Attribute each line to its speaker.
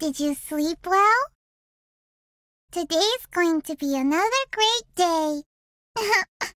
Speaker 1: Did you sleep well? Today's going to be another great day.